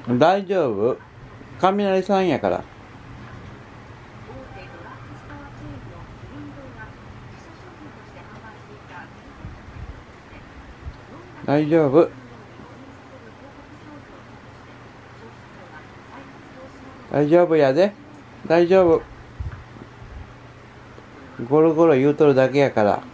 大丈夫。雷さんやから。大丈夫。大丈夫やで。大丈夫。ゴロゴロ言うとるだけやから。